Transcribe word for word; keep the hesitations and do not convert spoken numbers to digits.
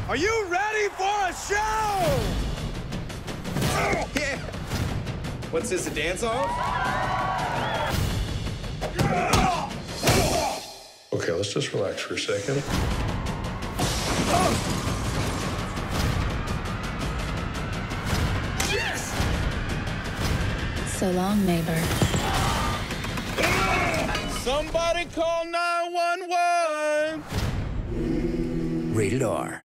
Are you ready for a show? Yeah. What's this, a dance-off? Okay, let's just relax for a second. Yes! So long, neighbor. Somebody call nine one one! Rated R.